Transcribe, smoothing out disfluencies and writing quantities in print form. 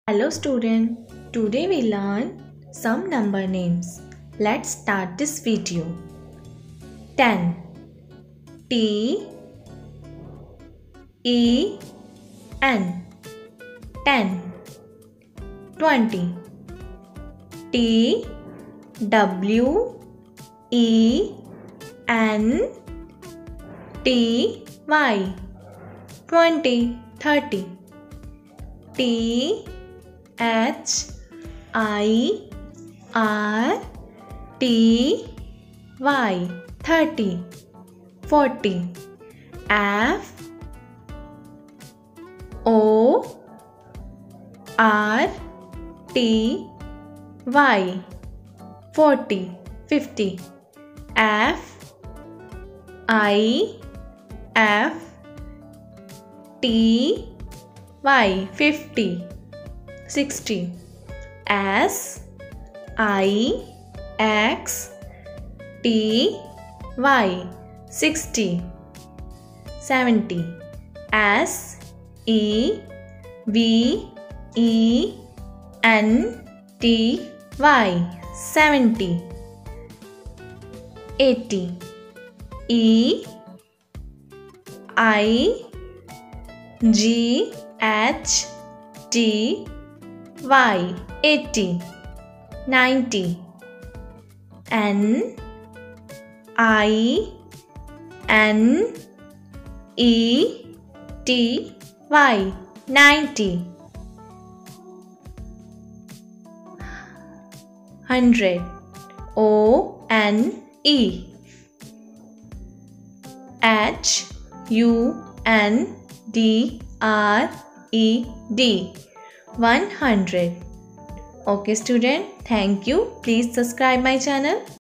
Hello student, today we learn some number names. Let's start this video. 10 T E N 10 20 T W E N T Y 20 30 T H I R T Y 30 40 F O R T Y 40 50 F I F T Y 50 60 S I X T Y 60 70 S E V E N T Y 70 80 E I G H T Y 80 90 N I N E T Y 90 100 O N E H U N D R E D 100. Okay student, thank you. Please subscribe my channel.